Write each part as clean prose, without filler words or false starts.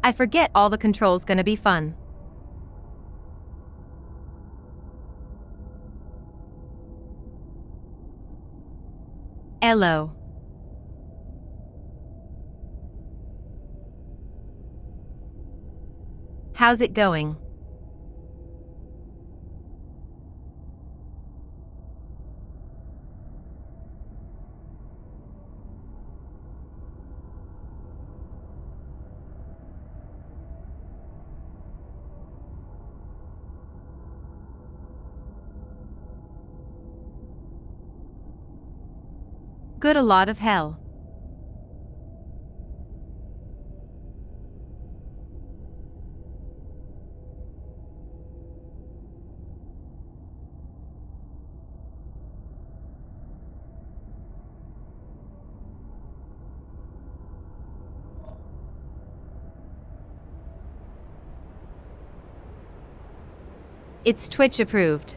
I forget all the controls gonna be fun. Hello. How's it going? Good, a lot of hell. It's Twitch approved.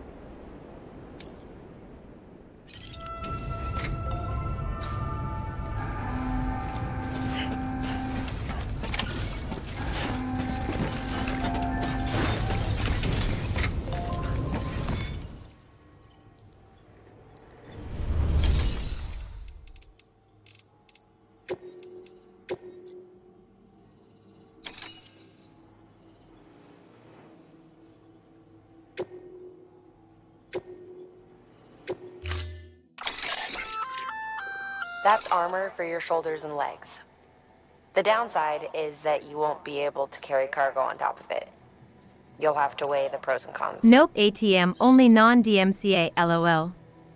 That's armor for your shoulders and legs. The downside is that you won't be able to carry cargo on top of it. You'll have to weigh the pros and cons. Nope, ATM, only non-DMCA, LOL.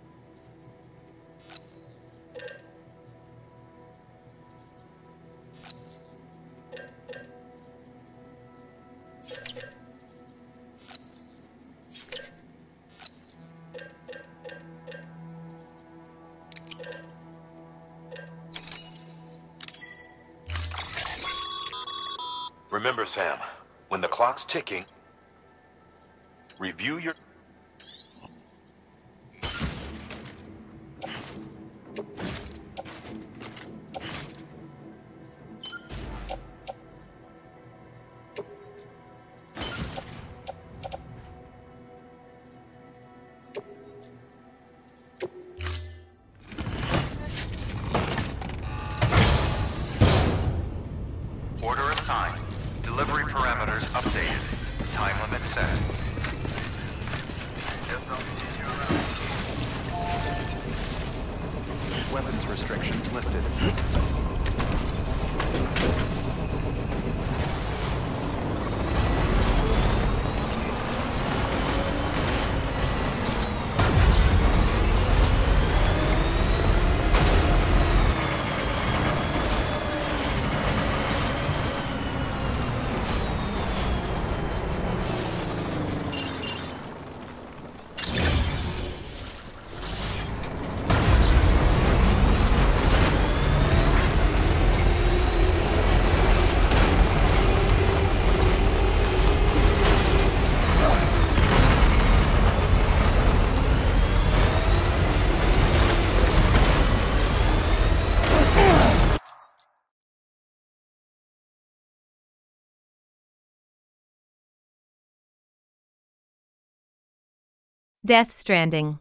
Remember, Sam, when the clock's ticking, review your... Order assigned. Delivery parameters updated. Time limit set. Weapons restrictions lifted. Death Stranding.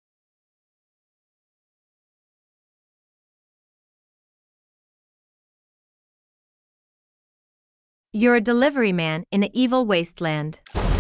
You're a delivery man in an evil wasteland.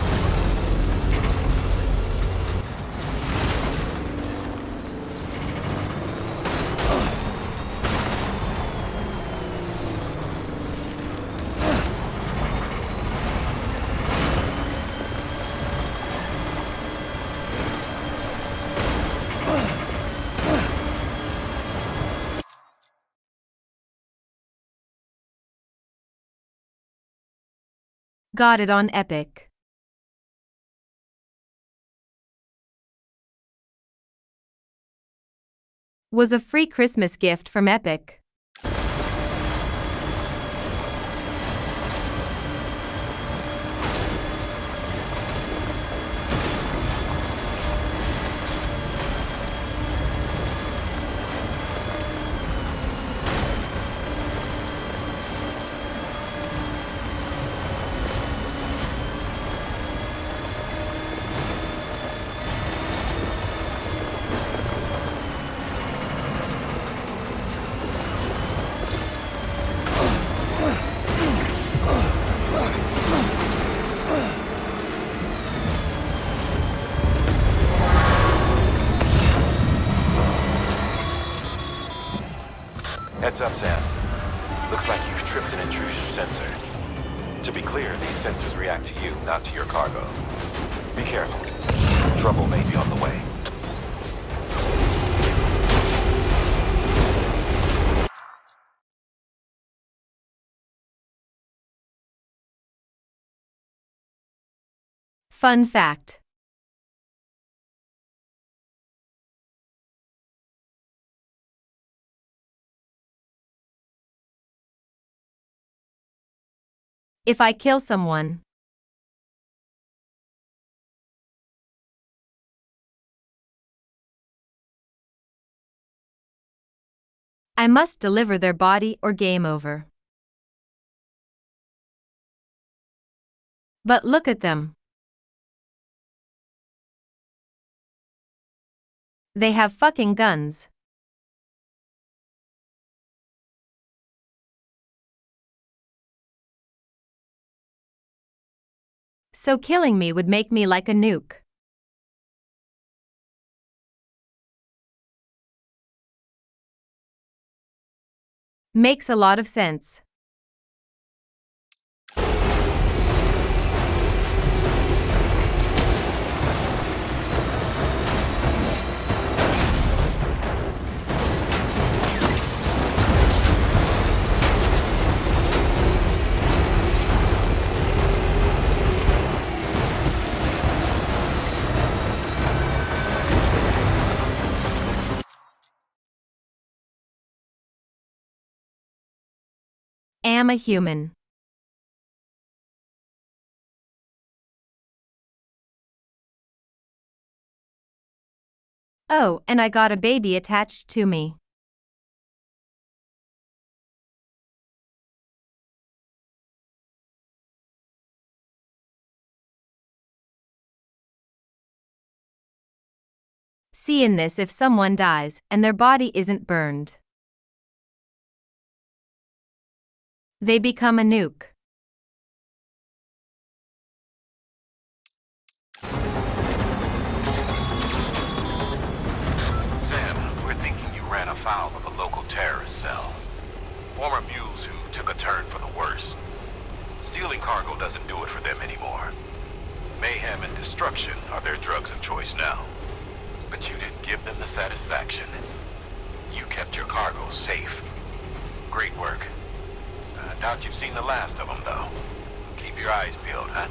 Got it on Epic. Was a free Christmas gift from Epic. Heads up, Sam. Looks like you've tripped an intrusion sensor. To be clear, these sensors react to you, not to your cargo. Be careful. Trouble may be on the way. Fun fact. If I kill someone, I must deliver their body or game over. But look at them. They have fucking guns. So killing me would make me like a nuke. Makes a lot of sense. Am a human. Oh, and I got a baby attached to me. See in this if someone dies and their body isn't burned. They become a nuke. Sam, we're thinking you ran afoul of a local terrorist cell. Former mules who took a turn for the worse. Stealing cargo doesn't do it for them anymore. Mayhem and destruction are their drugs of choice now. But you didn't give them the satisfaction. You kept your cargo safe. Great work. I doubt you've seen the last of them, though. Keep your eyes peeled, huh?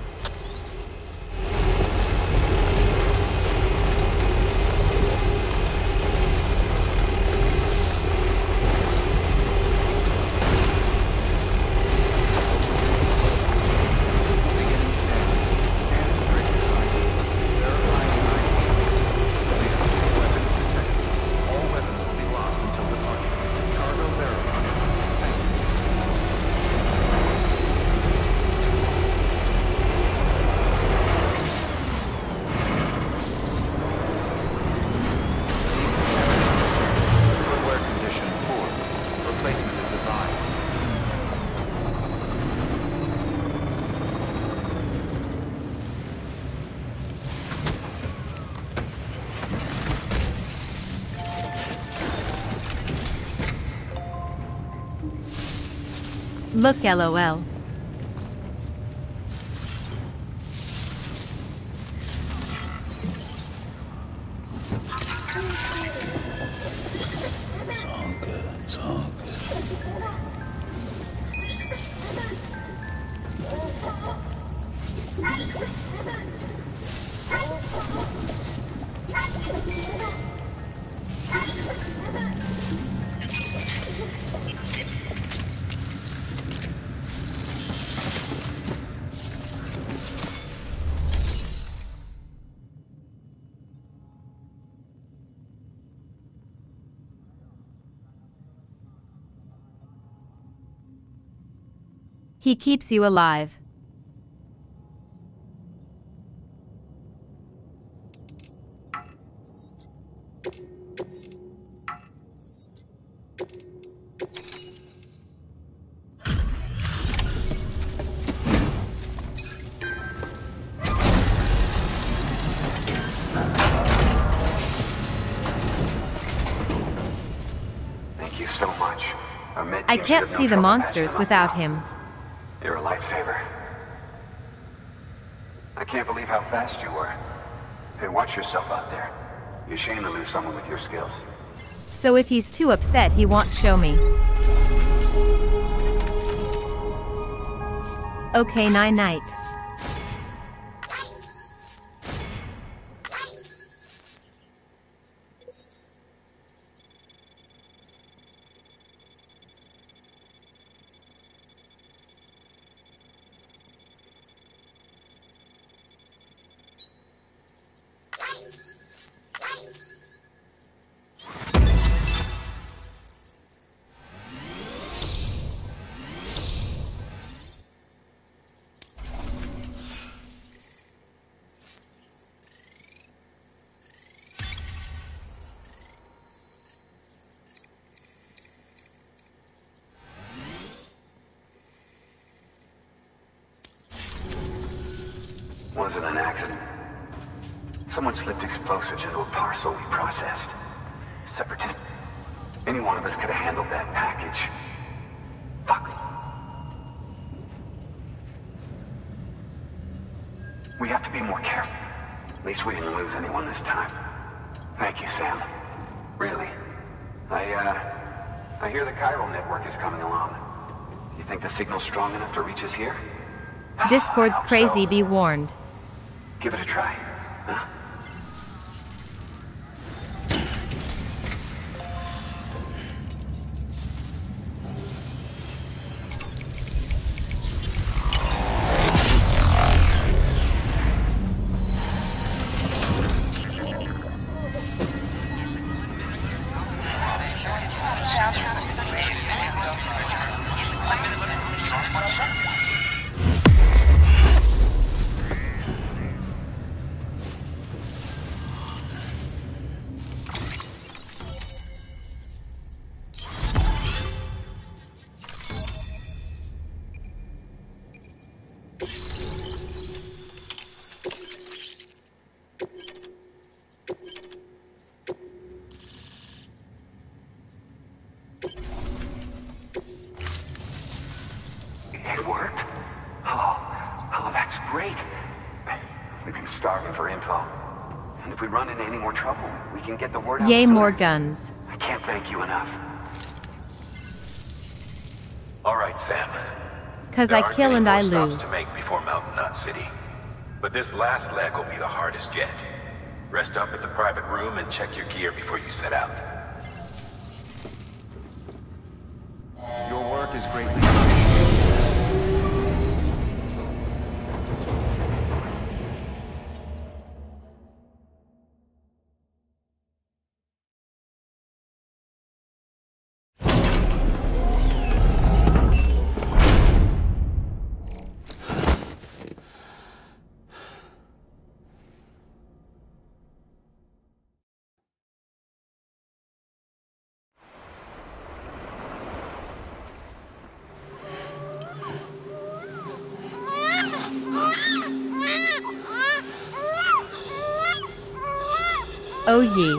Look, LOL. He keeps you alive. Thank you so much. I can't see the monsters without him. You're a lifesaver. I can't believe how fast you were. Hey, watch yourself out there. You're ashamed to lose someone with your skills. So if he's too upset, he won't show me. Okay, night-night. Wasn't an accident. Someone slipped explosives into a parcel we processed. Separatist. Any one of us could have handled that package. Fuck. We have to be more careful. At least we didn't lose anyone this time. Thank you, Sam. Really. I hear the chiral network is coming along. You think the signal's strong enough to reach us here? Discord's I hope crazy, so. be warned. Give it a try. Huh? It worked? Oh, that's great. We've been starving for info. And if we run into any more trouble, we can get the word out Yay, sooner. more guns. I can't thank you enough. All right, Sam. 'Cause There I aren't kill many and more I stops lose. to make before Mountain Knot City. But this last leg will be the hardest yet. Rest up at the private room and check your gear before you set out. Your work is greatly Oh ye.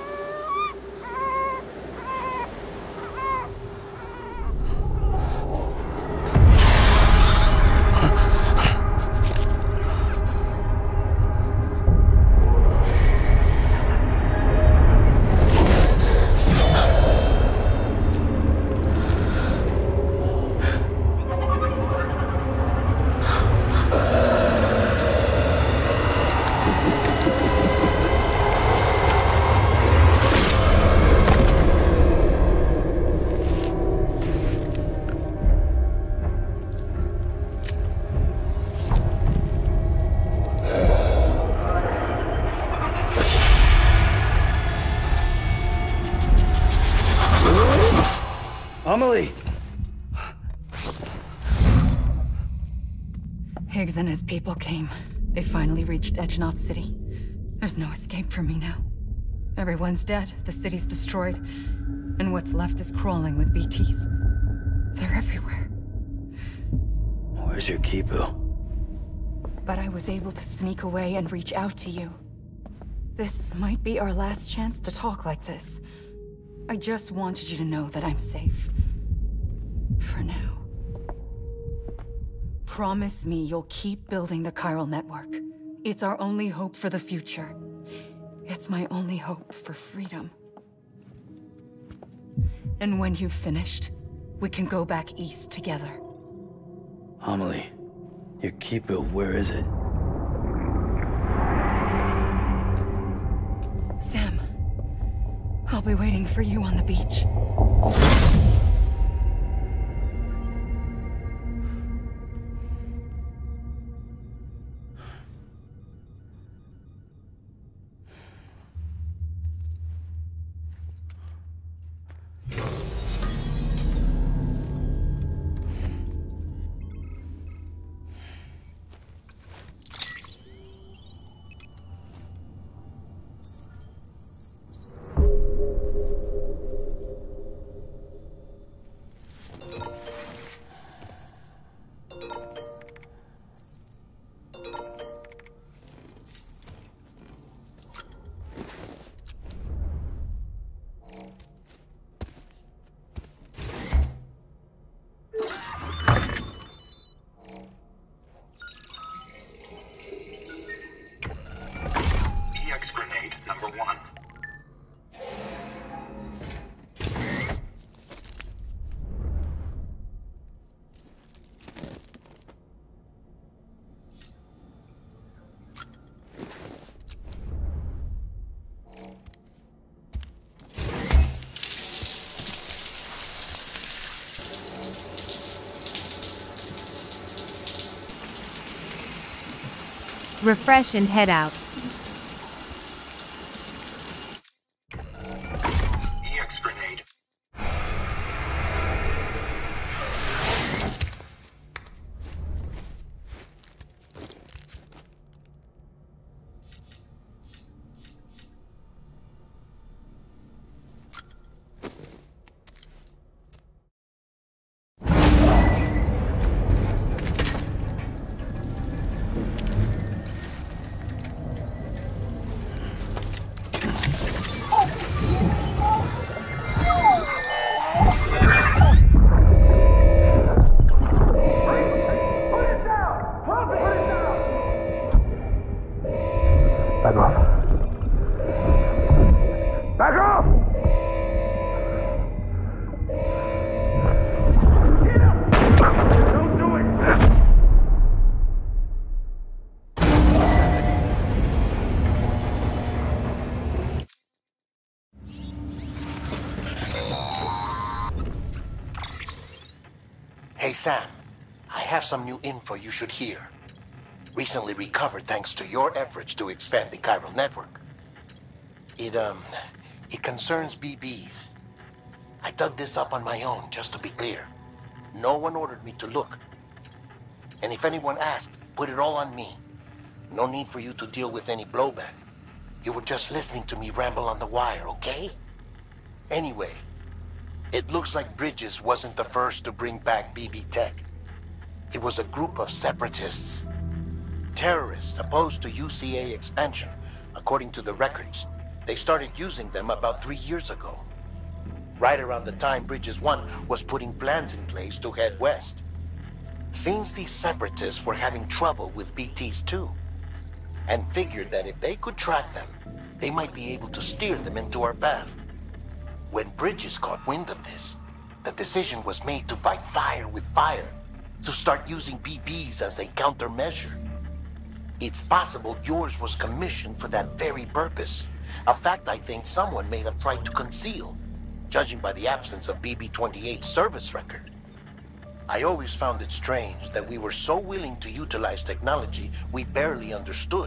Amelie! Higgs and his people came. They finally reached Edgenot City. There's no escape for me now. Everyone's dead, the city's destroyed, and what's left is crawling with BTs. They're everywhere. Where's your Kipu? But I was able to sneak away and reach out to you. This might be our last chance to talk like this. I just wanted you to know that I'm safe. promise me you'll keep building the chiral network. It's our only hope for the future. It's my only hope for freedom. And when you've finished, we can go back east together. Amelie, your keeper, where is it? Sam, I'll be waiting for you on the beach. Refresh and head out. EX grenade. Back off. Back off! Don't do it! Hey Sam, I have some new info you should hear. Recently recovered thanks to your efforts to expand the chiral network. It concerns BBs. I dug this up on my own, just to be clear. No one ordered me to look. And if anyone asked, put it all on me. No need for you to deal with any blowback. You were just listening to me ramble on the wire, okay? Anyway, it looks like Bridges wasn't the first to bring back BB tech. It was a group of separatists. Terrorists opposed to UCA expansion, according to the records. They started using them about 3 years ago. Right around the time Bridges 1 was putting plans in place to head west. Seems these separatists were having trouble with BTs too, and figured that if they could track them, they might be able to steer them into our path. When Bridges caught wind of this, the decision was made to fight fire with fire, to start using BBs as a countermeasure. It's possible yours was commissioned for that very purpose, a fact I think someone may have tried to conceal, judging by the absence of BB-28's service record. I always found it strange that we were so willing to utilize technology we barely understood.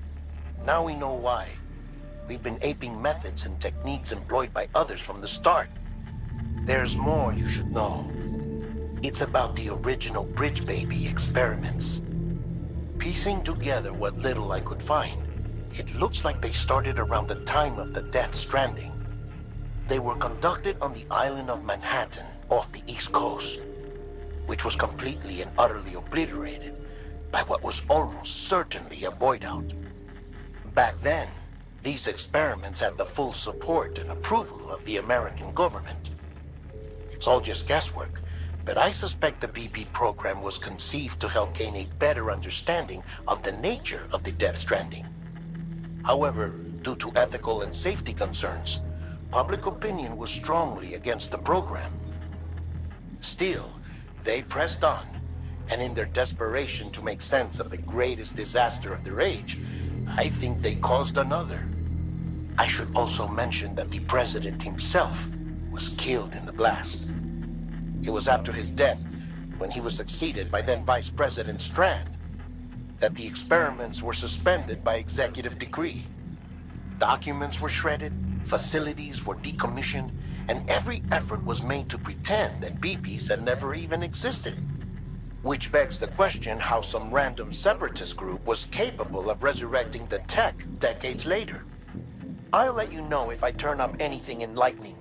Now we know why. We've been aping methods and techniques employed by others from the start. There's more you should know. It's about the original Bridge Baby experiments. Piecing together what little I could find, it looks like they started around the time of the Death Stranding. They were conducted on the island of Manhattan off the East Coast, which was completely and utterly obliterated by what was almost certainly a void out. Back then, these experiments had the full support and approval of the American government. It's all just guesswork, But I suspect the BP program was conceived to help gain a better understanding of the nature of the Death Stranding. However, due to ethical and safety concerns, public opinion was strongly against the program. Still, they pressed on, and in their desperation to make sense of the greatest disaster of their age, I think they caused another. I should also mention that the president himself was killed in the blast. It was after his death, when he was succeeded by then Vice President Strand, that the experiments were suspended by executive decree. Documents were shredded, facilities were decommissioned, and every effort was made to pretend that BPs had never even existed. Which begs the question how some random separatist group was capable of resurrecting the tech decades later. I'll let you know if I turn up anything enlightening.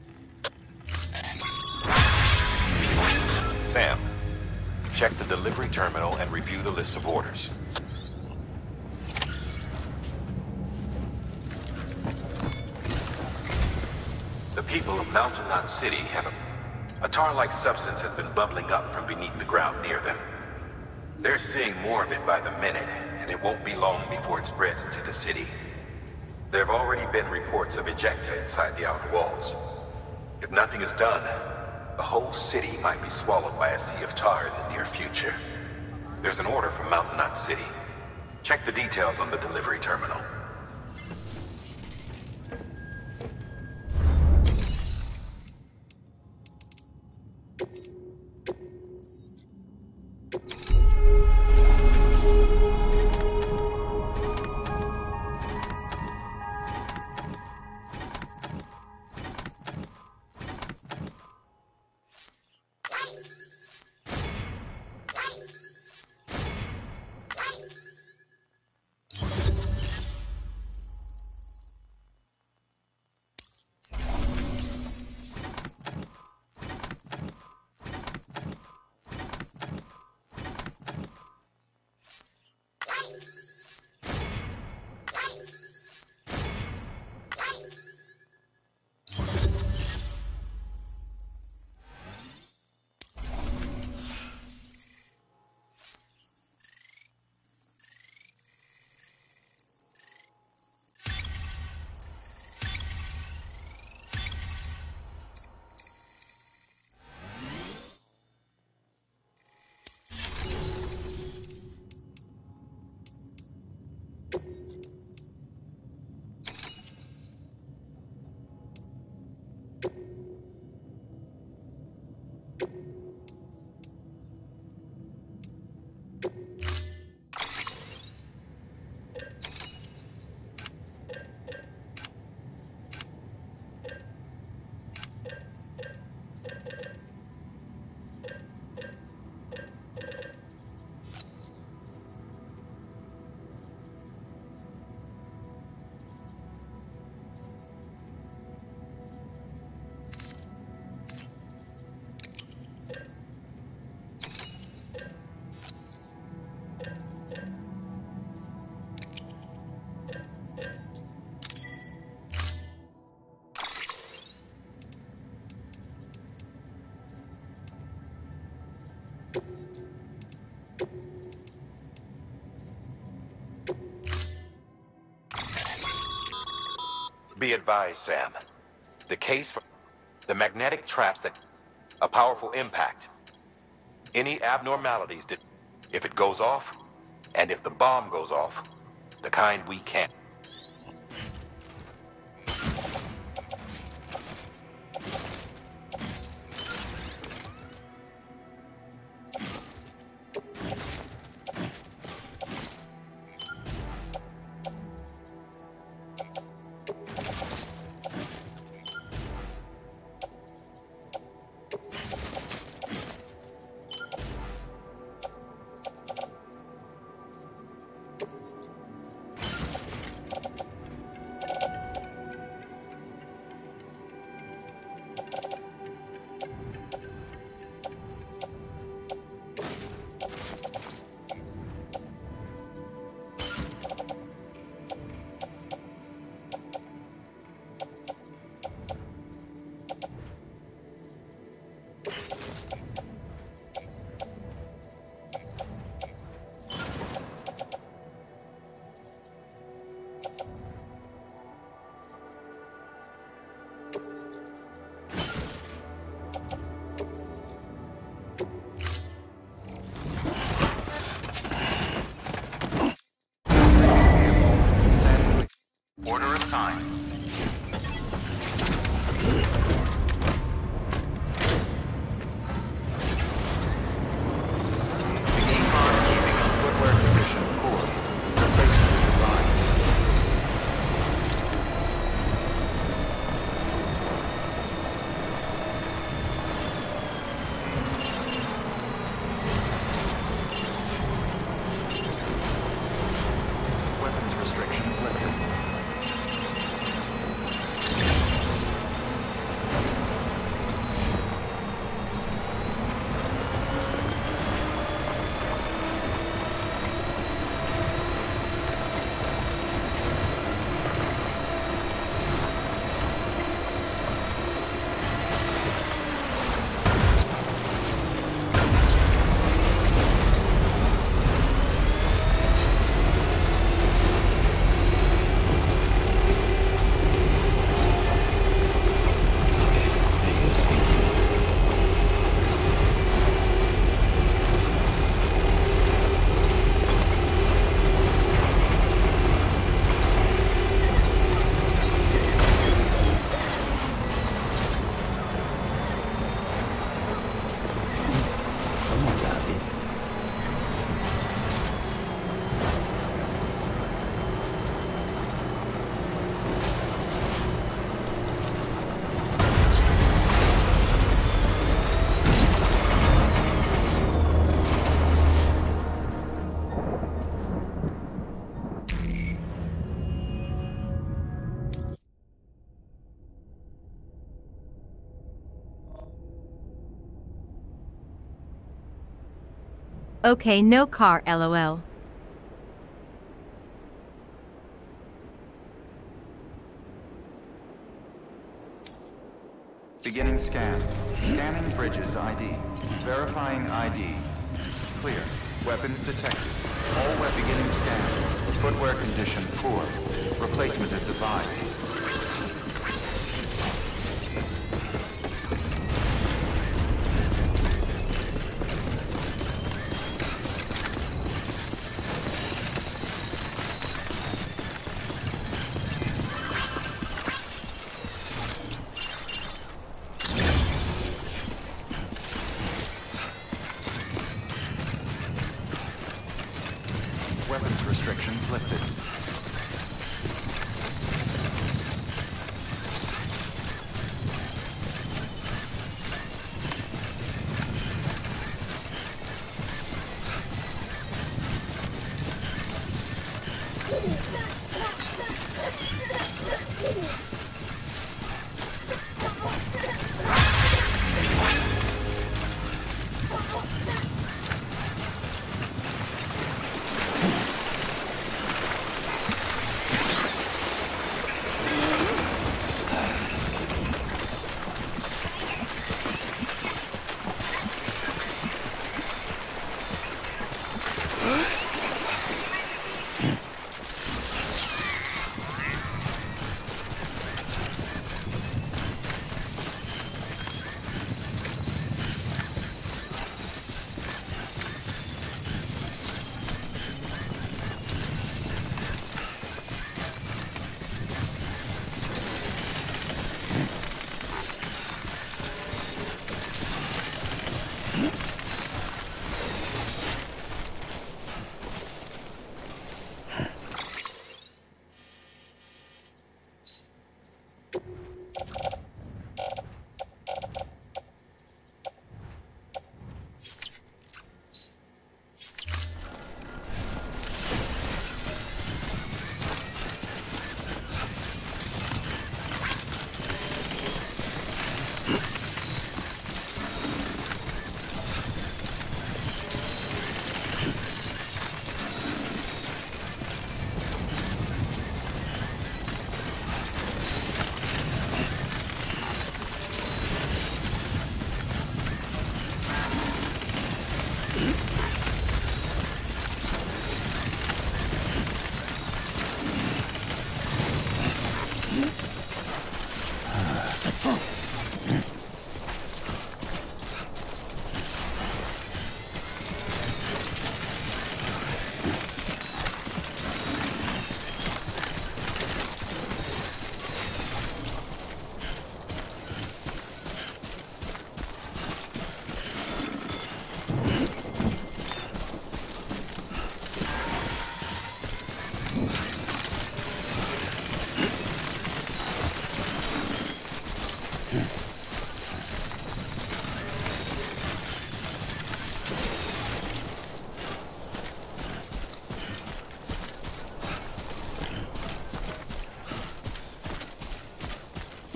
Sam, check the delivery terminal and review the list of orders. The people of Mountain Knot City have a tar-like substance has been bubbling up from beneath the ground near them. They're seeing more of it by the minute, and it won't be long before it spreads into the city. There have already been reports of ejecta inside the outer walls. If nothing is done, the whole city might be swallowed by a sea of tar in the near future. There's an order from Mountain Knot City. Check the details on the delivery terminal. Be advised, Sam. The case for the magnetic traps that a powerful impact. Any abnormalities that if it goes off, and if the bomb goes off, the kind we can't. time. Begin car keeping in footwear condition poor. Replacement is advised. Weapons restrictions lifted. Someone's happy. Okay, no car, lol. Beginning scan. Scanning bridges ID. Verifying ID. Clear. Weapons detected. All web beginning scan. Footwear condition poor. Replacement is advised. Weapons restrictions lifted.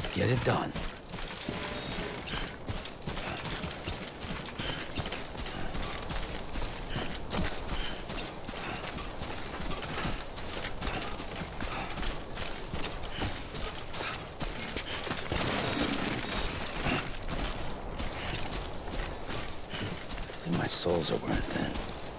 get it done. And my souls are wearing thin.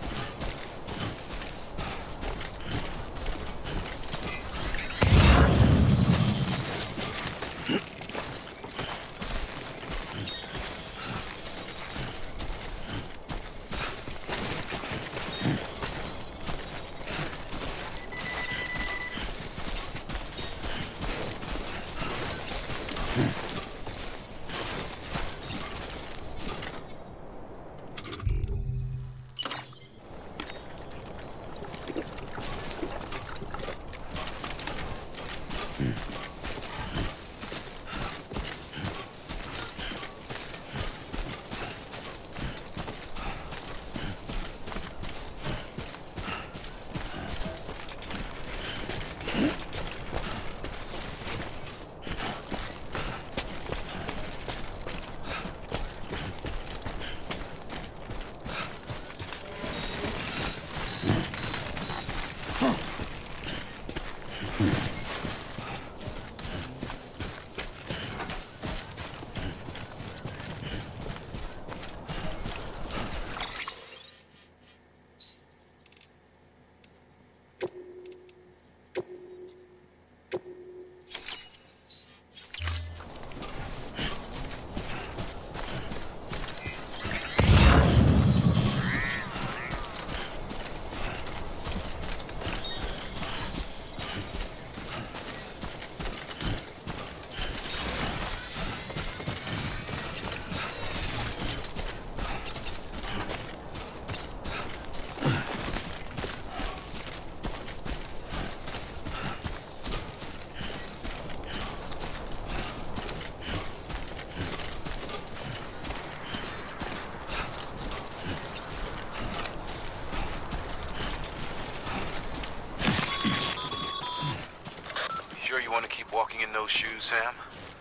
Sure you want to keep walking in those shoes, Sam?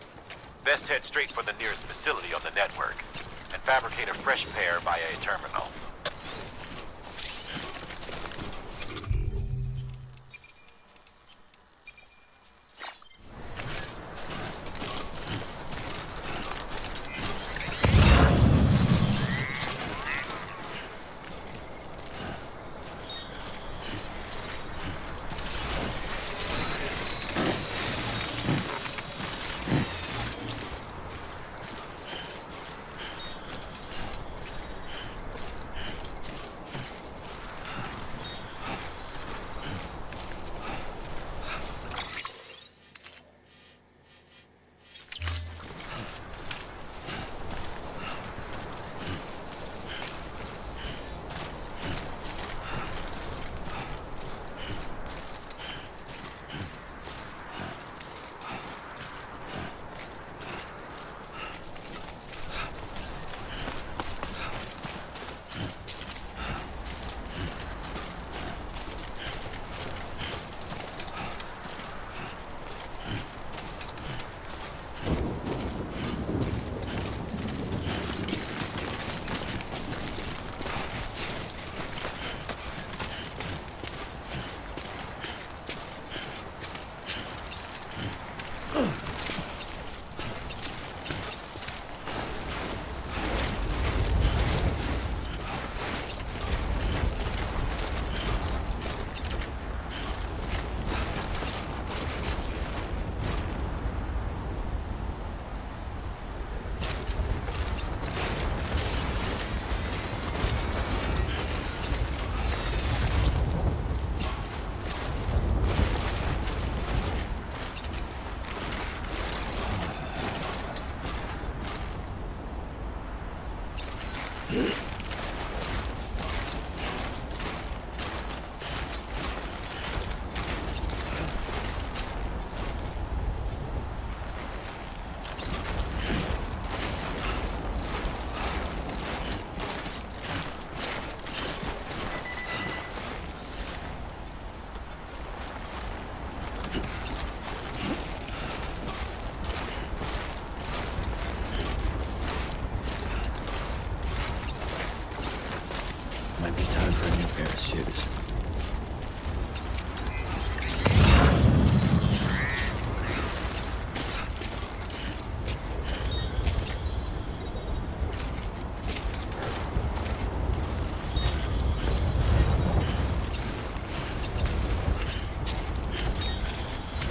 Best head straight for the nearest facility on the network and fabricate a fresh pair via a terminal.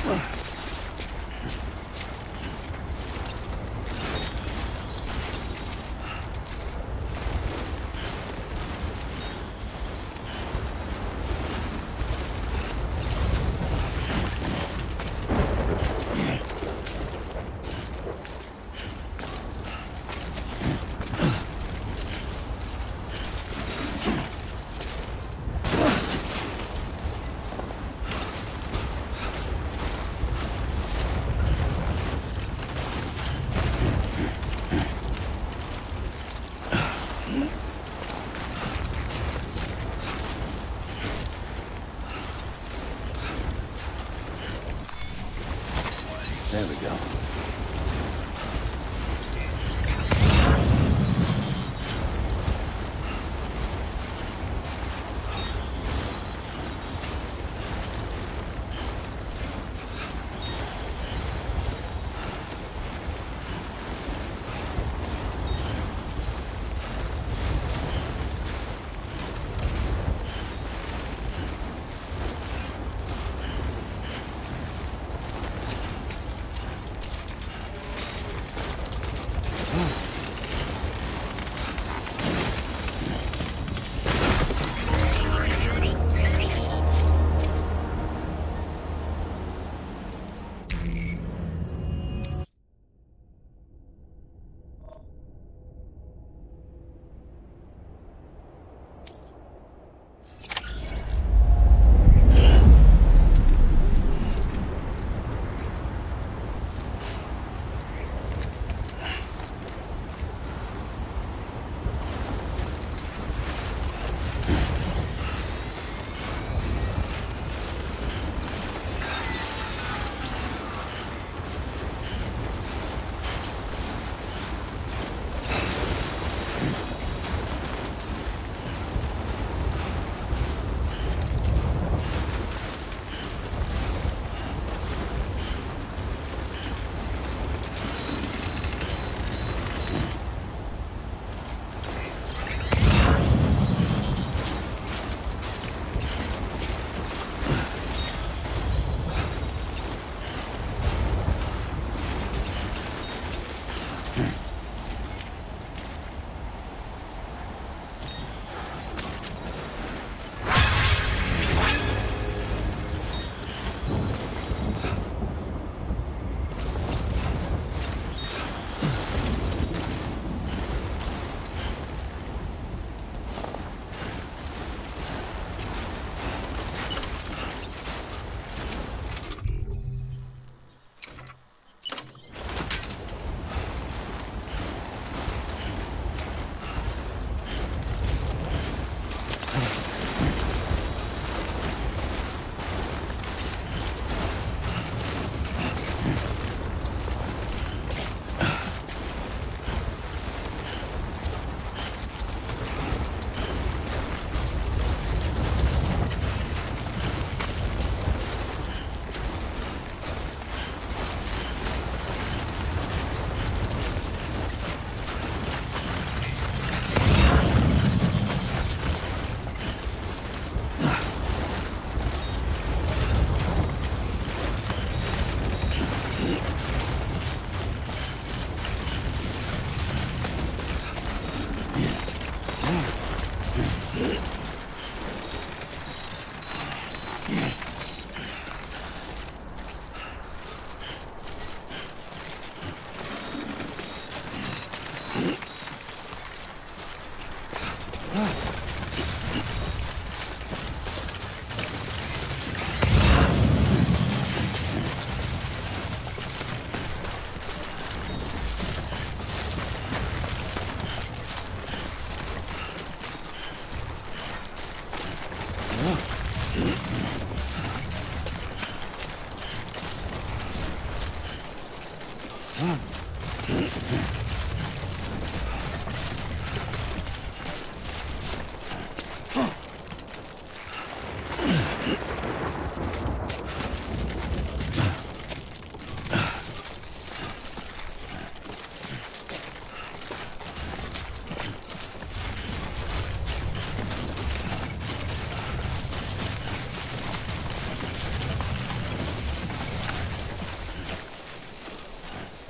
There we go.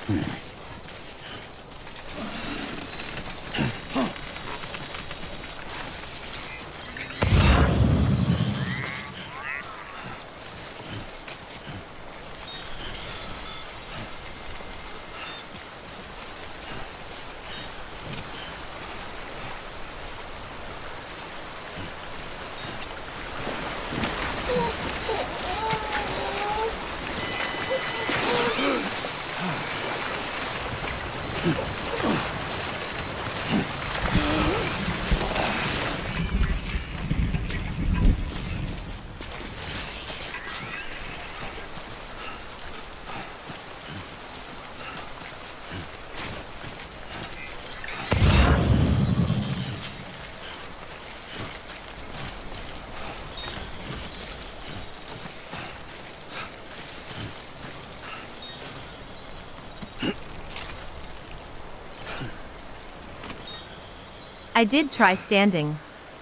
I did try standing.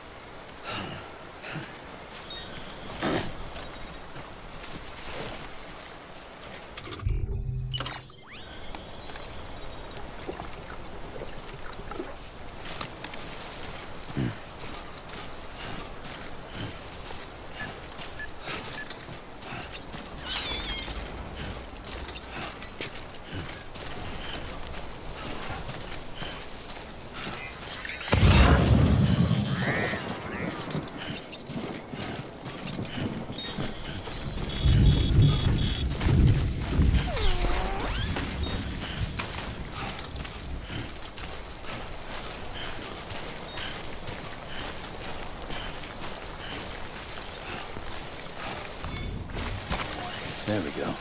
There we go.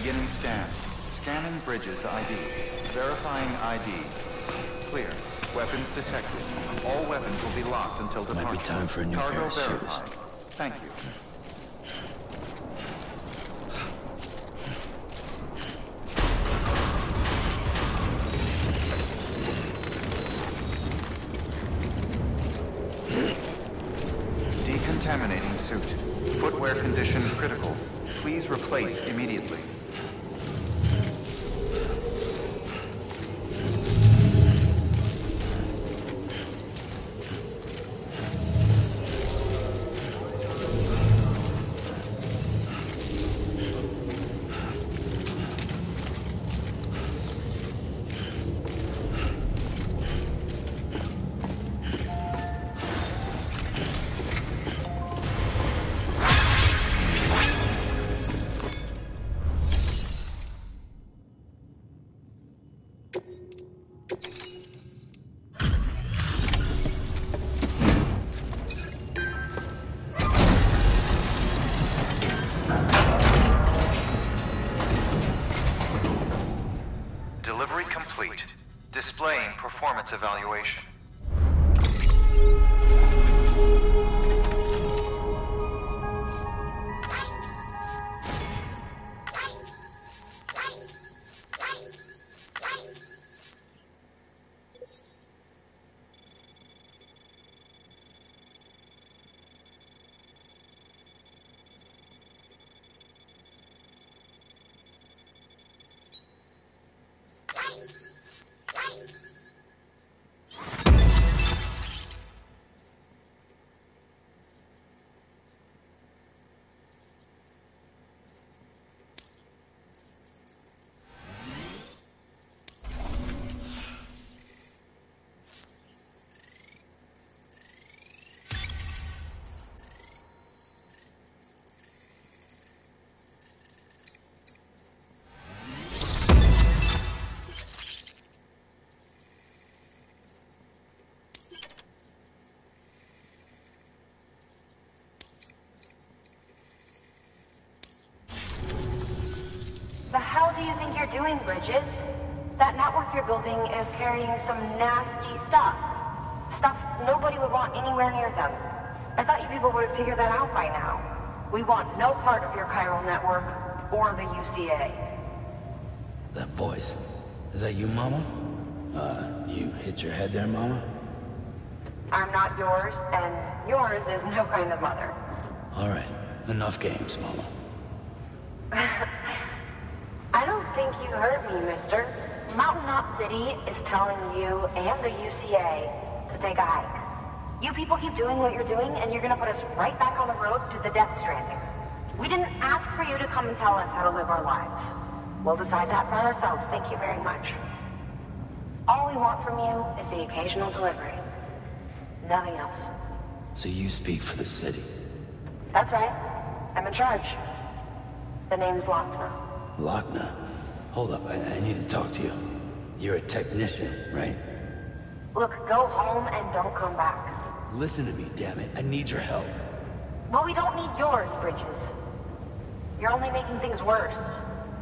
beginning scan. Scanning bridges ID. Verifying ID. Clear. Weapons detected. All weapons will be locked until departure. Might be time for a new Cargo pair of shoes. verified. Thank you. Decontaminating suit. Footwear condition critical. Please replace immediately. Delivery complete. Displaying performance evaluation. The hell do you think you're doing, Bridges? That network you're building is carrying some nasty stuff. Stuff nobody would want anywhere near them. I thought you people would have figured that out by now. We want no part of your chiral network or the UCA. That voice. Is that you, Mama? You hit your head there, Mama? I'm not yours, and yours is no kind of mother. All right. Enough games, Mama. I don't think you heard me, mister. Mountain Knot City is telling you and the UCA to take a hike. You people keep doing what you're doing, and you're gonna put us right back on the road to the death stranding. We didn't ask for you to come and tell us how to live our lives. We'll decide that for ourselves, thank you very much. All we want from you is the occasional delivery. Nothing else. So you speak for the city? That's right. I'm in charge. The name's Lochner. Lochner? Hold up, I need to talk to you. You're a technician, right? Look, go home and don't come back. Listen to me, damn it. I need your help. Well, we don't need yours, Bridges. You're only making things worse.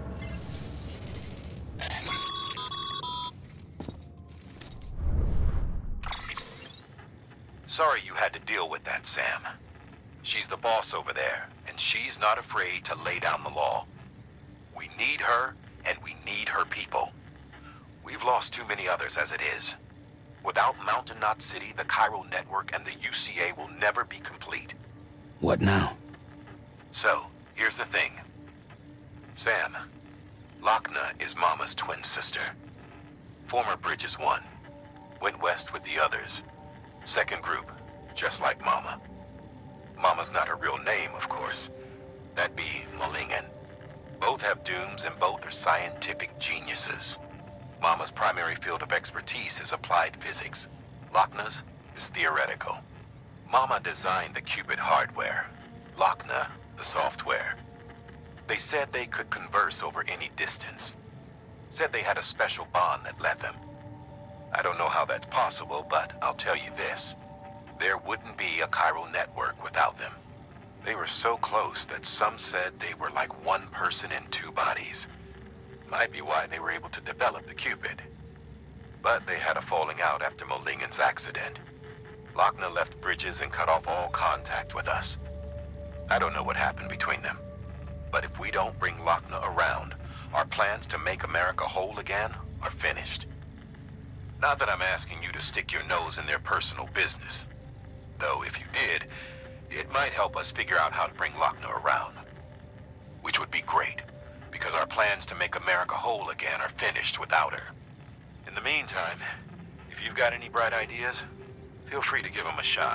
Sorry you had to deal with that, Sam. She's the boss over there, and she's not afraid to lay down the law. We need her, and we need her people. We've lost too many others as it is. Without Mountain Knot City, the chiral network, and the UCA will never be complete. What now? So, here's the thing. Sam, Lochner is Mama's twin sister. Former Bridges 1. Went west with the others. Second group, just like Mama. Mama's not her real name, of course. That'd be Malingen. Both have dooms and both are scientific geniuses. Mama's primary field of expertise is applied physics. Lochner's is theoretical. Mama designed the Cupid hardware. Lochner, the software. They said they could converse over any distance. Said they had a special bond that led them. I don't know how that's possible, but I'll tell you this. There wouldn't be a chiral network without them. They were so close that some said they were like one person in two bodies. Might be why they were able to develop the Cupid. But they had a falling out after Molingen's accident. Lochner left Bridges and cut off all contact with us. I don't know what happened between them. But if we don't bring Lochner around, our plans to make America whole again are finished. Not that I'm asking you to stick your nose in their personal business. Though if you did, it might help us figure out how to bring Lochner around. Which would be great, because our plans to make America whole again are finished without her. In the meantime, if you've got any bright ideas, feel free to give them a shot.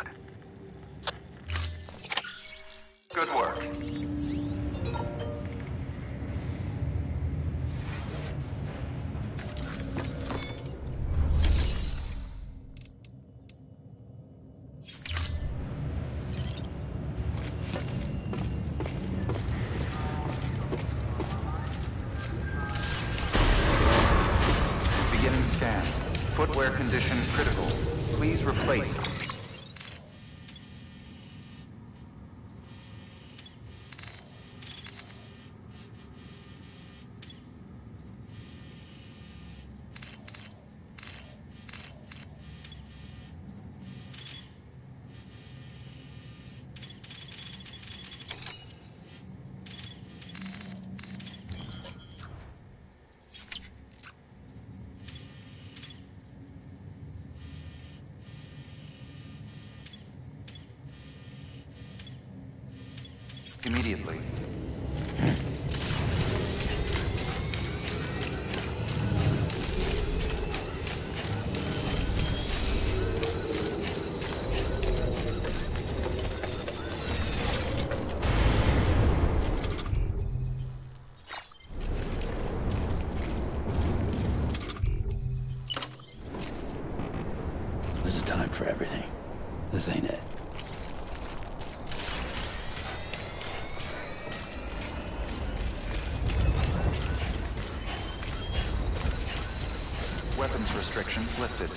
Good work. Beginning scan. Footwear condition critical. Please replace. Immediately. There's a time for everything. This ain't it. Weapons restrictions lifted.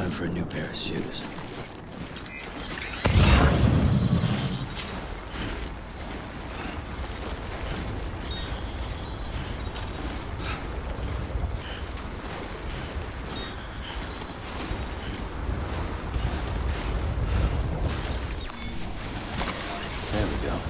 Time for a new pair of shoes. There we go.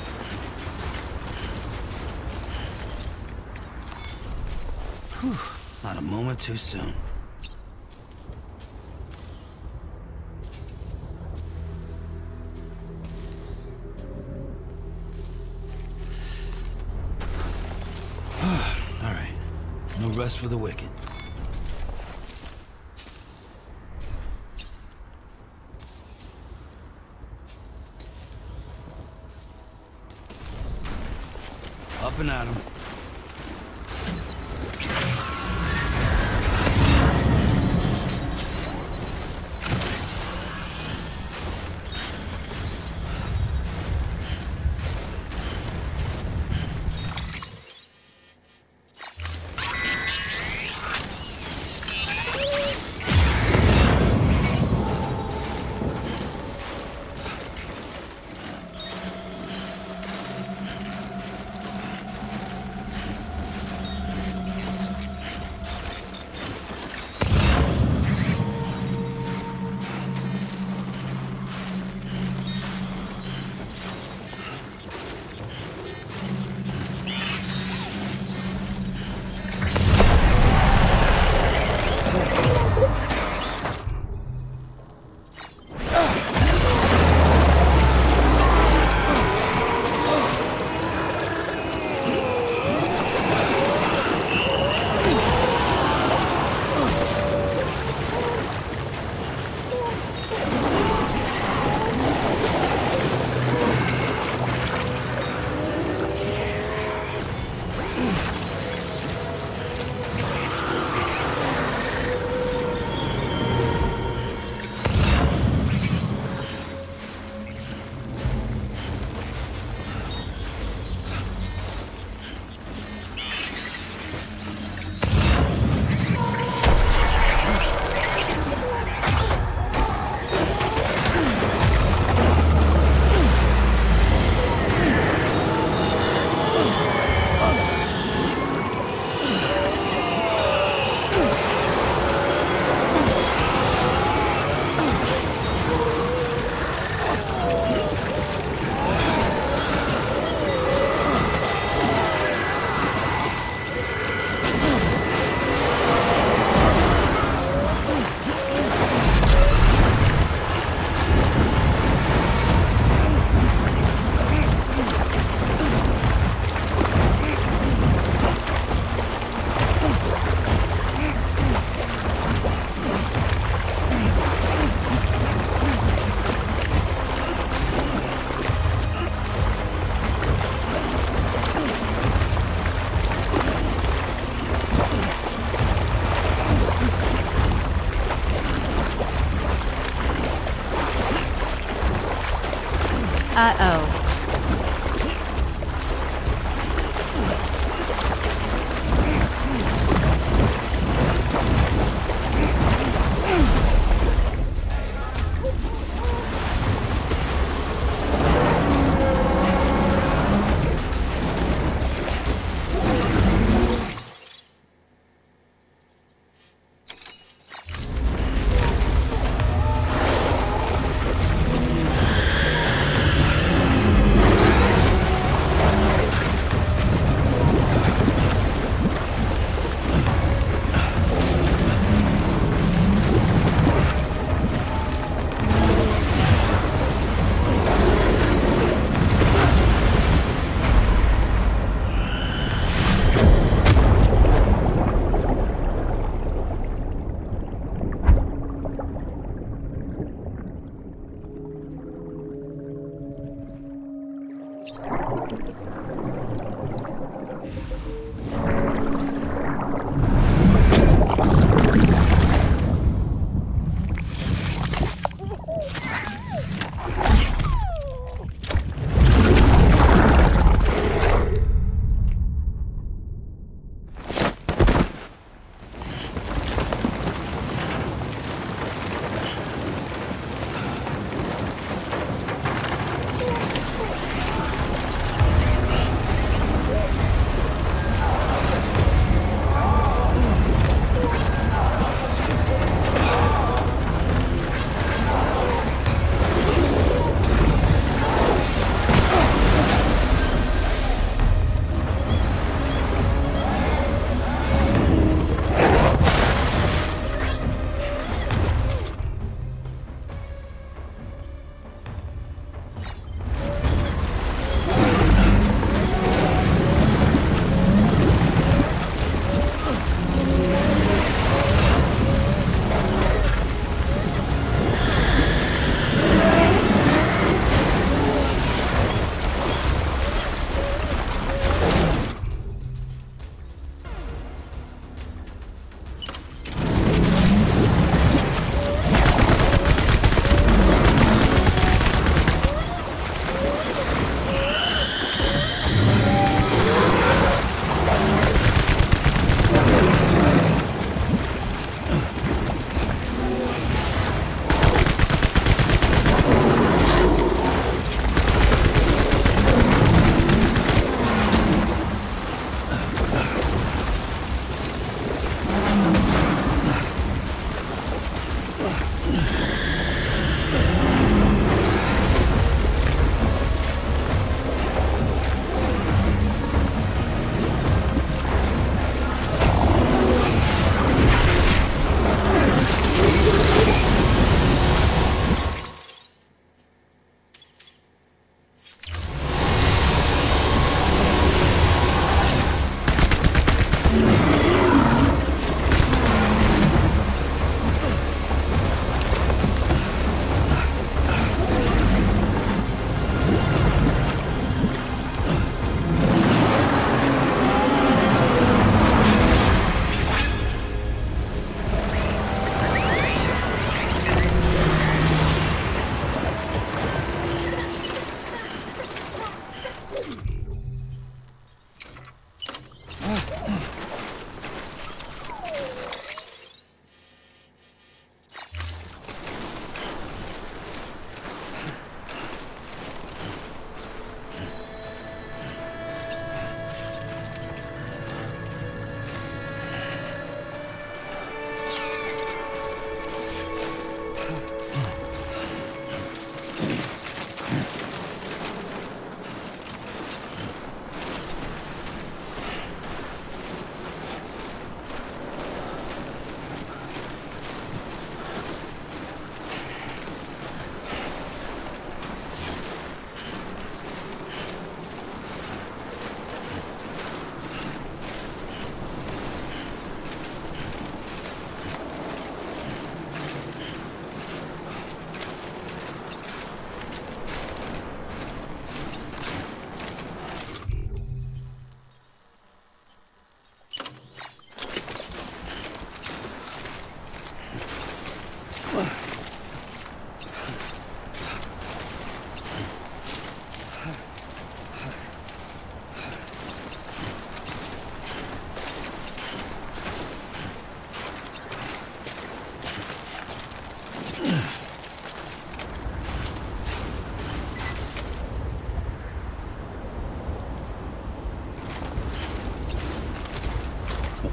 Whew. Not a moment too soon. All right. No rest for the wicked. Up and at 'em. Uh-oh.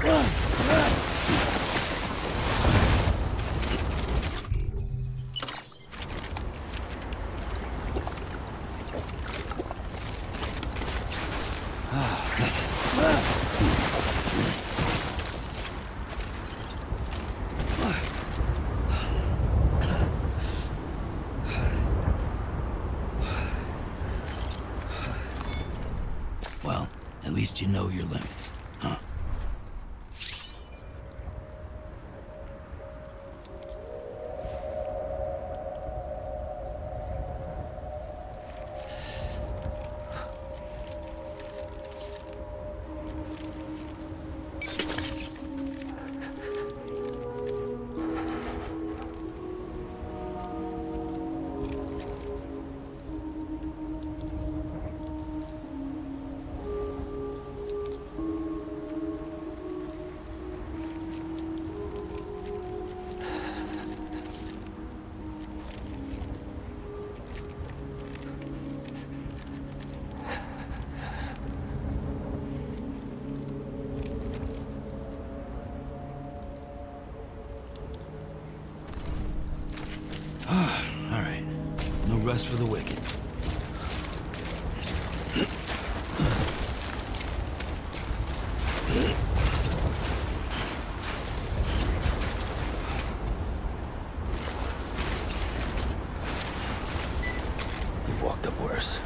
Well, at least you know your limits, huh? All right. No rest for the wicked. You've walked up worse.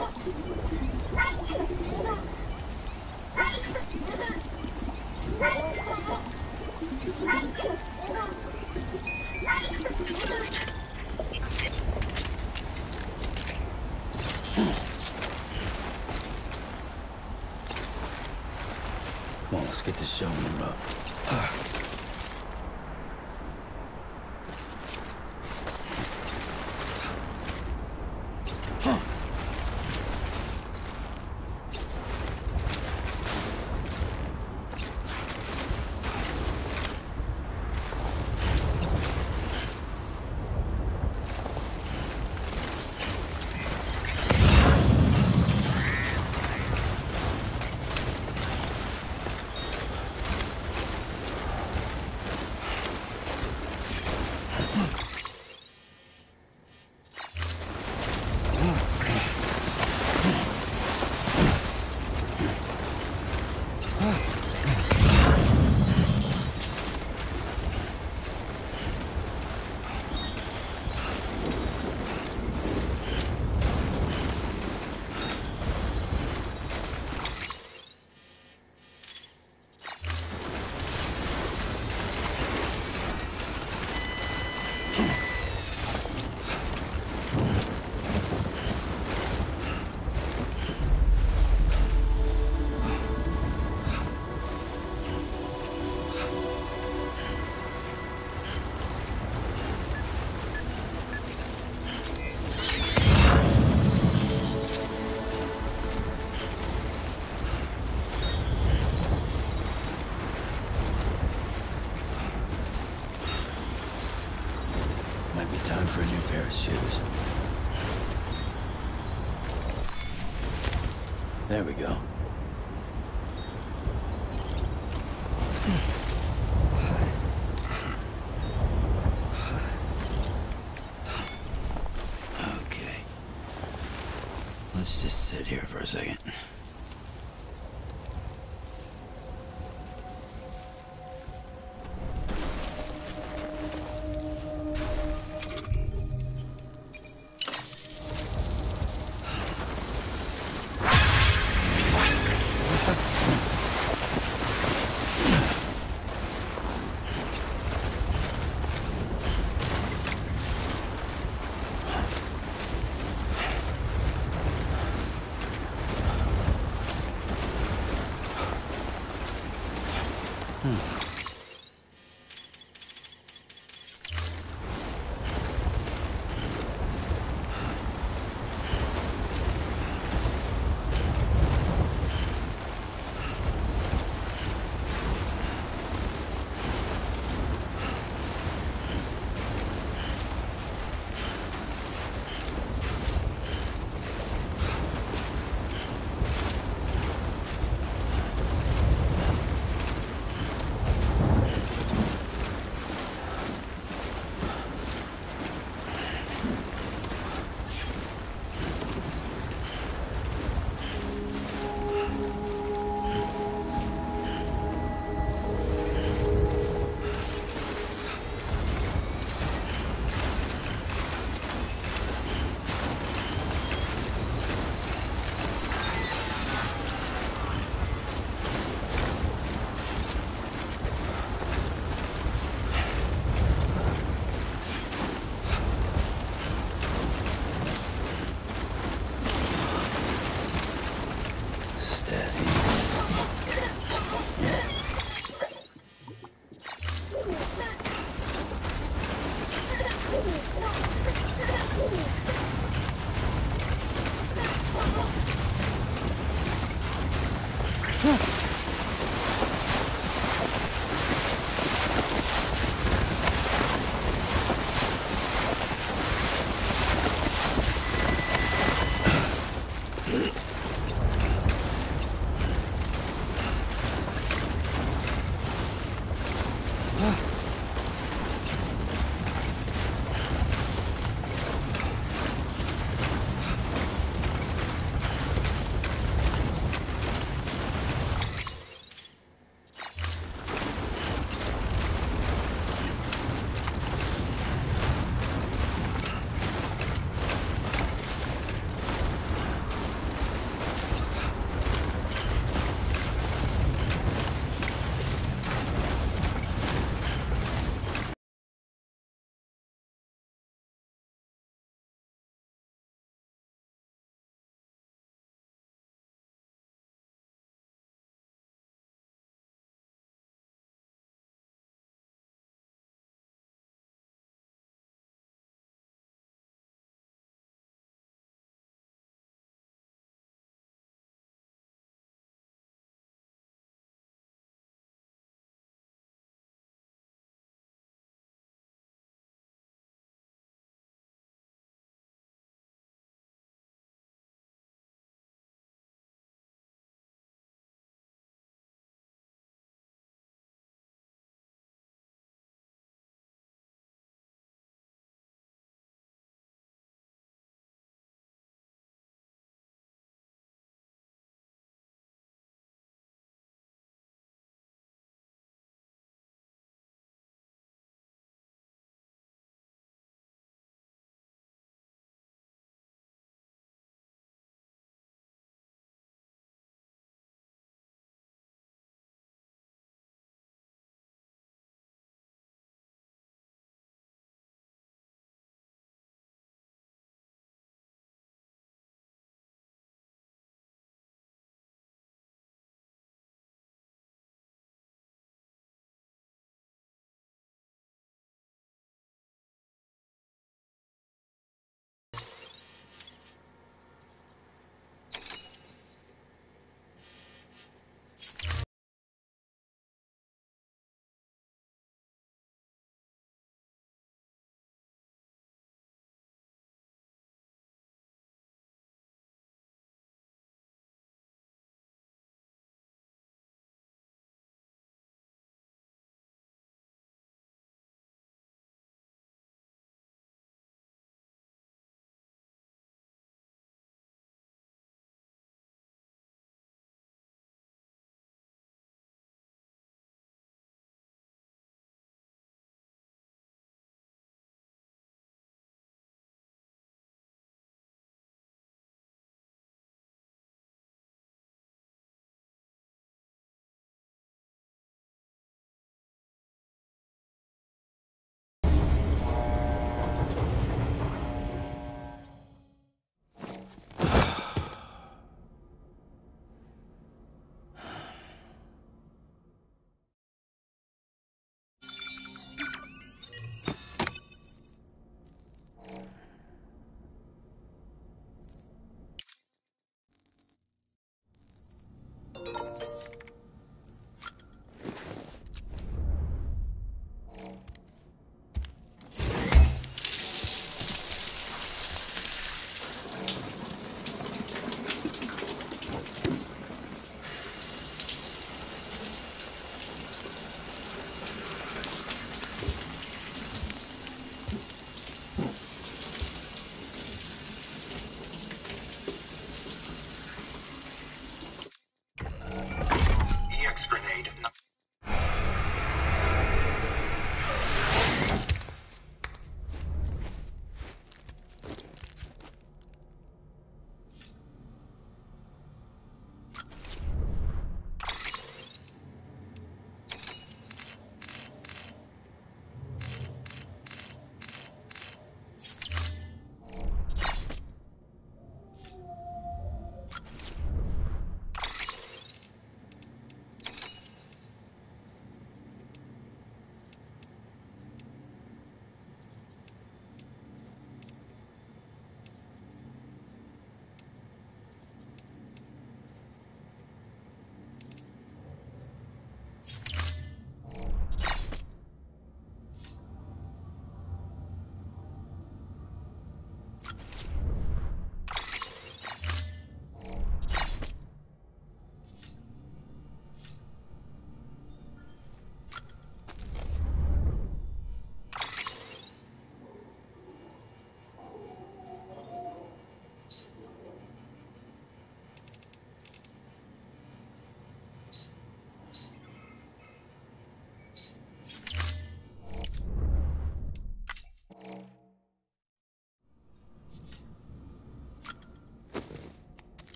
Come on, let's get this show on the road. Might be time for a new pair of shoes. There we go. Okay. Let's just sit here for a second.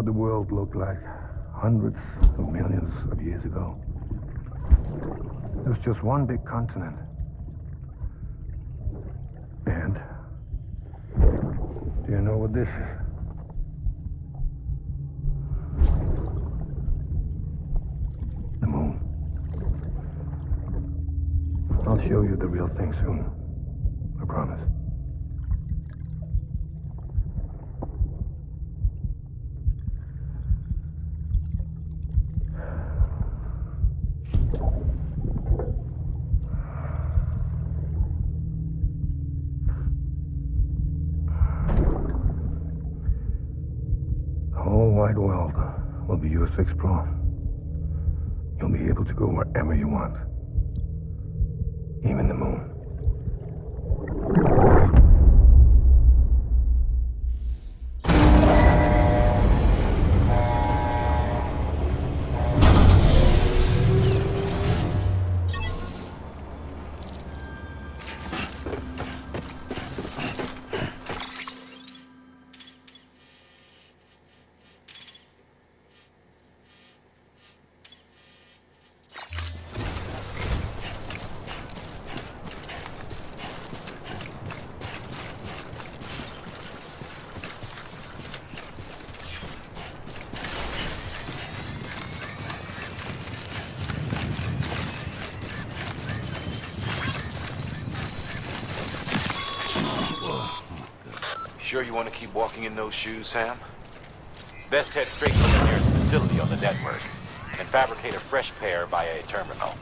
what the world looked like hundreds of millions of years ago. It was just one big continent. And do you know what this is? The moon. I'll show you the real thing soon. I promise. The whole wide world will be yours to explore. You'll be able to go wherever you want. Even the moon. Sure you want to keep walking in those shoes, Sam? Best head straight for the nearest facility on the network and fabricate a fresh pair via a terminal.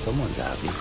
Someone's happy.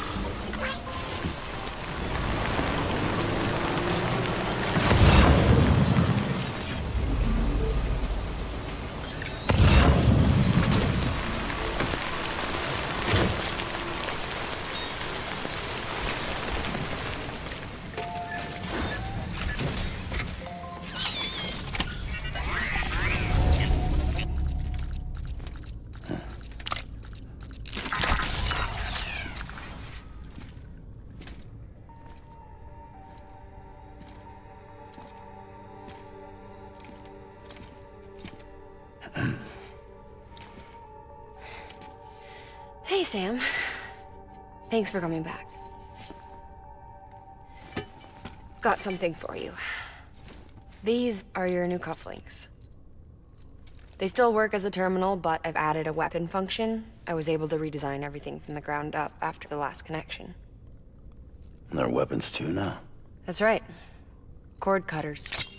Hey, Sam. Thanks for coming back. Got something for you. These are your new cufflinks. They still work as a terminal, but I've added a weapon function. I was able to redesign everything from the ground up after the last connection. And they're weapons too now. That's right. Cord cutters.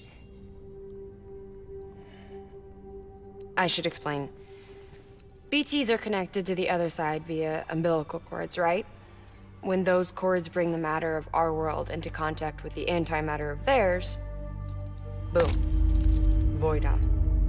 I should explain. BTs are connected to the other side via umbilical cords, right? When those cords bring the matter of our world into contact with the antimatter of theirs, boom, void out.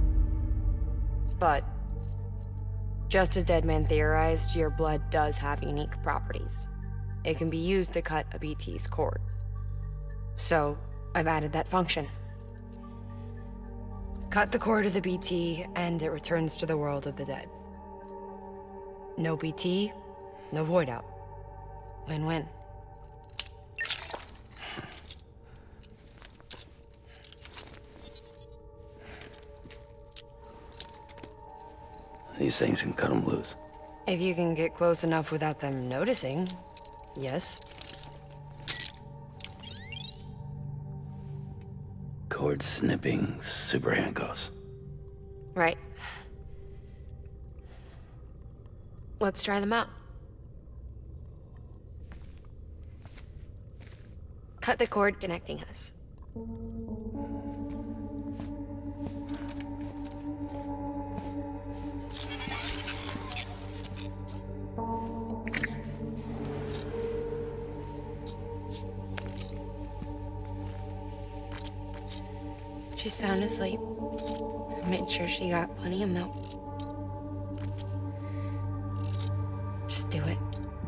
But, just as Deadman theorized, your blood does have unique properties. It can be used to cut a BT's cord. So, I've added that function. Cut the cord of the BT, and it returns to the world of the dead. No BT, no void out. Win-win. These things can cut them loose. If you can get close enough without them noticing, yes. Cord snipping super handcuffs. Right. Let's try them out. Cut the cord connecting us. She's sound asleep. I made sure she got plenty of milk. Just do it.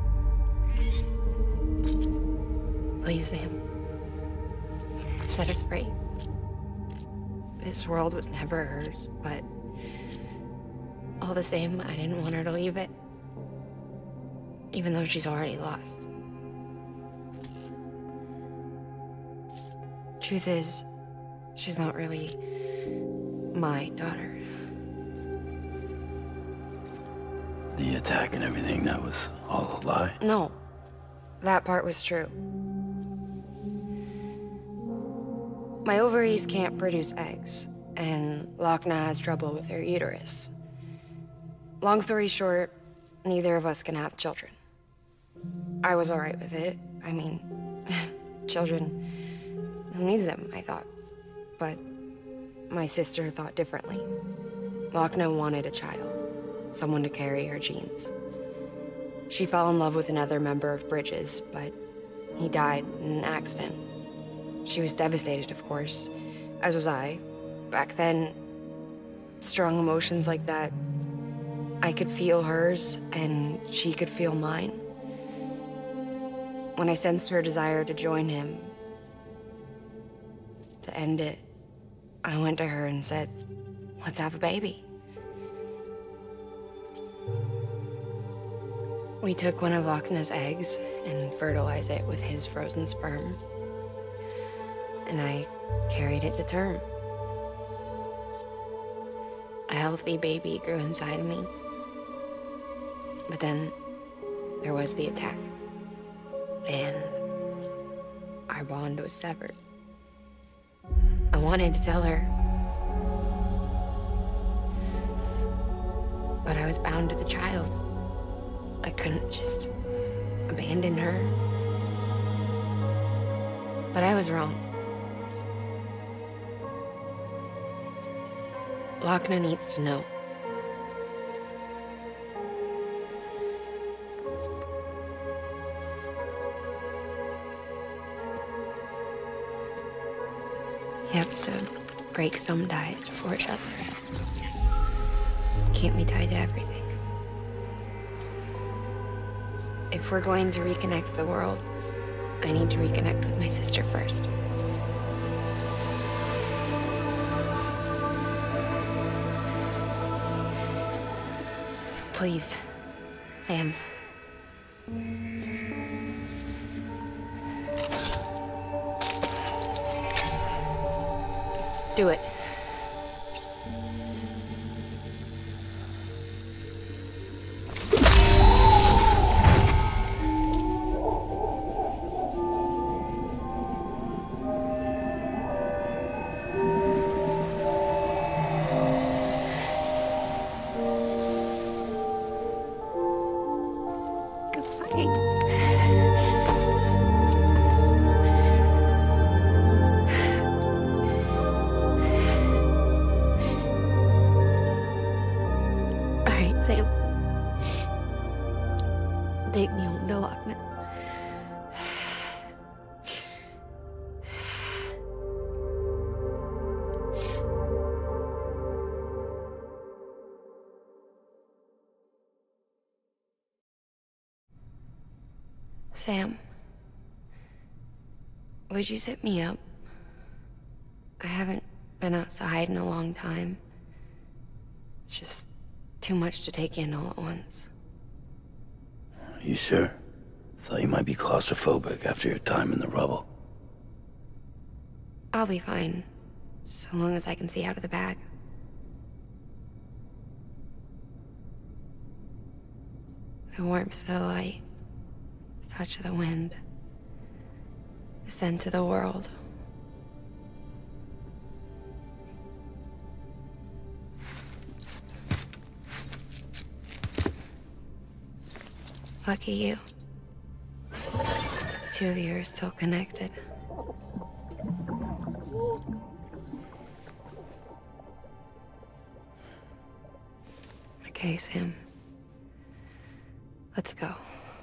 Please, Sam. Set us free. This world was never hers, but all the same, I didn't want her to leave it. Even though she's already lost. Truth is, she's not really my daughter. The attack and everything, that was all a lie? No, that part was true. My ovaries can't produce eggs, and Lochna has trouble with her uterus. Long story short, neither of us can have children. I was alright with it. I mean, children, who needs them, I thought. But my sister thought differently. Lochna wanted a child, someone to carry her genes. She fell in love with another member of Bridges, but he died in an accident. She was devastated, of course, as was I. Back then, strong emotions like that, I could feel hers, and she could feel mine. When I sensed her desire to join him, to end it, I went to her and said, let's have a baby. We took one of Lochna's eggs and fertilized it with his frozen sperm. And I carried it to term. A healthy baby grew inside of me. But then there was the attack. And our bond was severed. I wanted to tell her. But I was bound to the child. I couldn't just abandon her. But I was wrong. Lochna needs to know. break some ties to forge others. Can't be tied to everything. If we're going to reconnect the world, I need to reconnect with my sister first. So please, Sam. Do it. Sam. Take me home to Lochner. Sam, would you set me up? I haven't been outside in a long time. It's just too much to take in all at once. You sure? Thought you might be claustrophobic after your time in the rubble. I'll be fine, so long as I can see out of the bag. The warmth of the light, the touch of the wind, the scent of the world. Lucky you. The two of you are still connected. Okay, Sam. Let's go.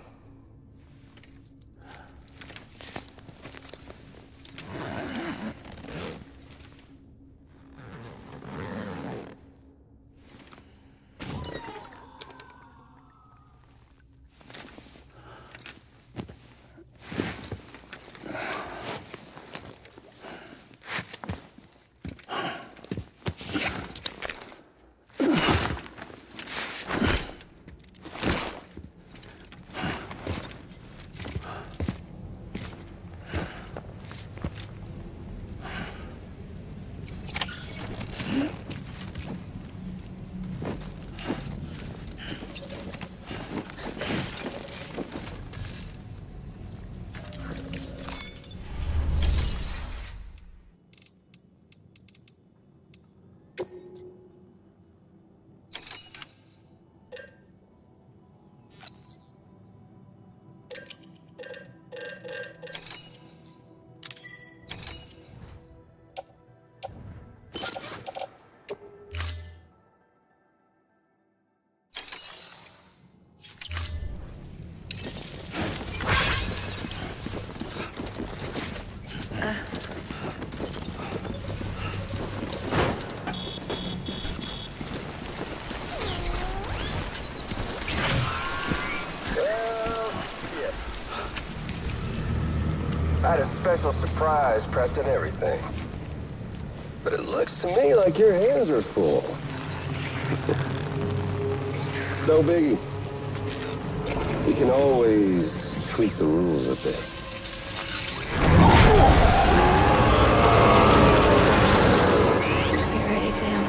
I had a special surprise prepped and everything. But it looks to me like your hands are full. It's no biggie. We can always tweak the rules a bit. Get ready, Sam.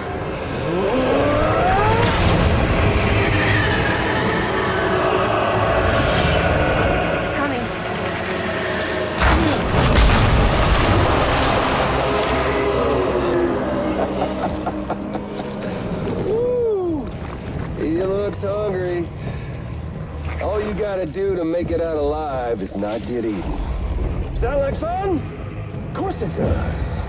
Hungry. All you gotta do to make it out alive is not get eaten. Sound like fun? Of course it does.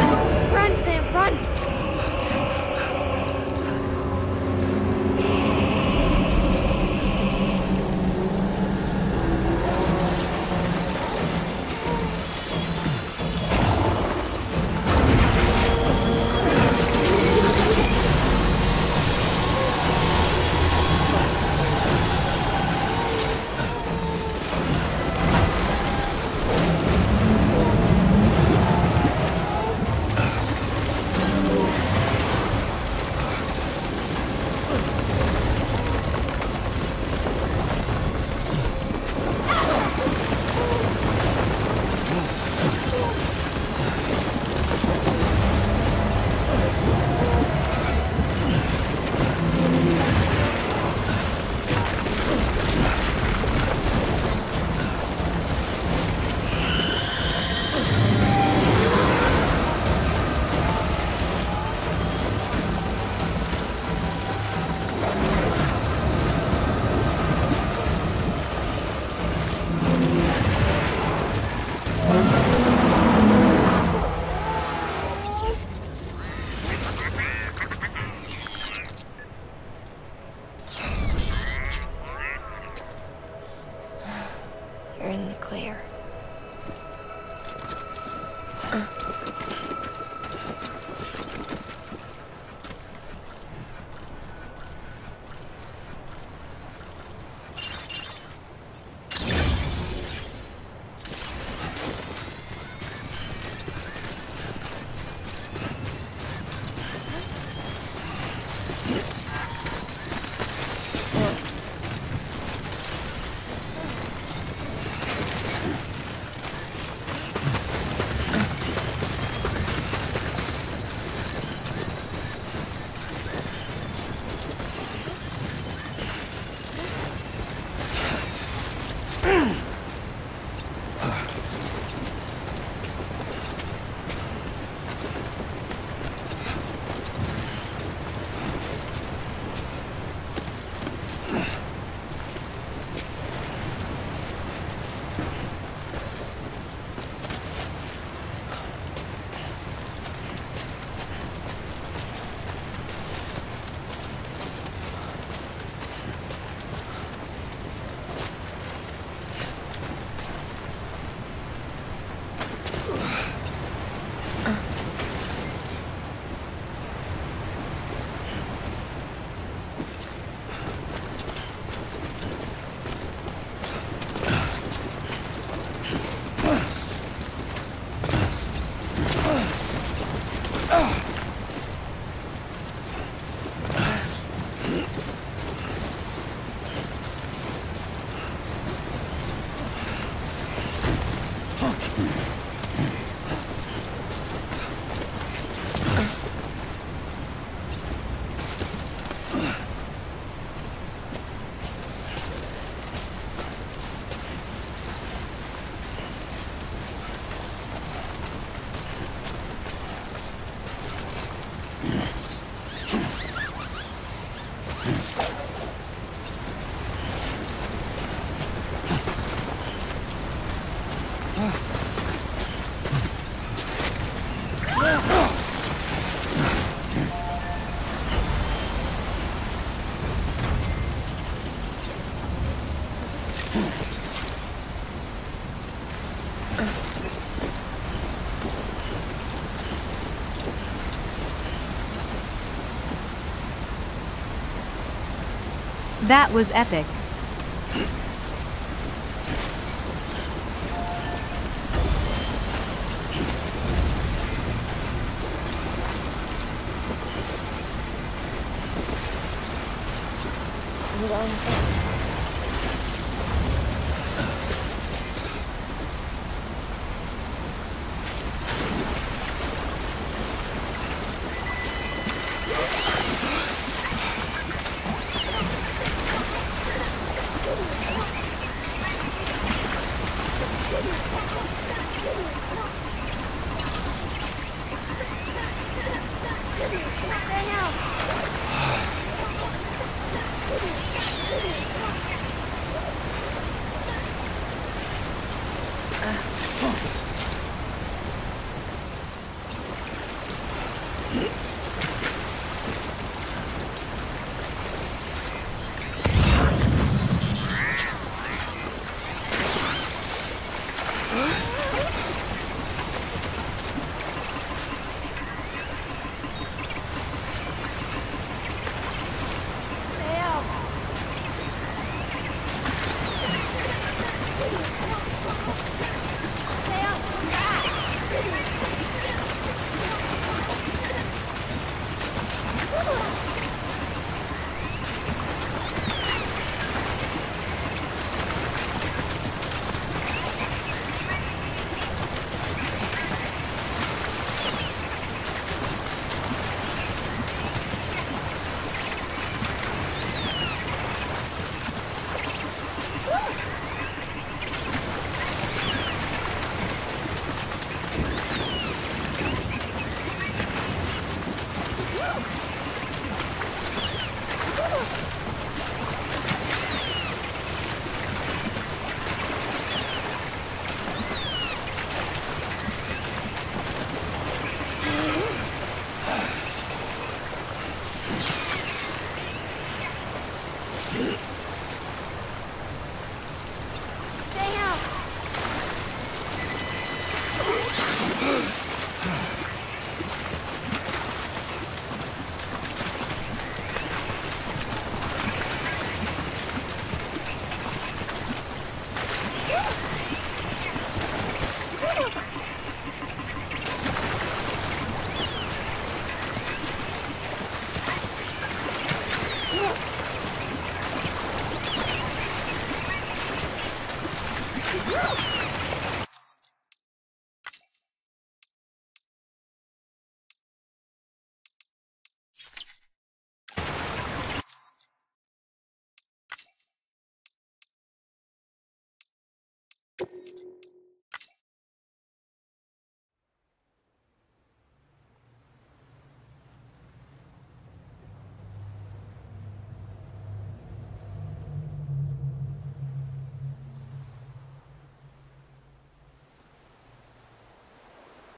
Run, Sam, run! finally clear. That was epic. I'm going inside. Yeah!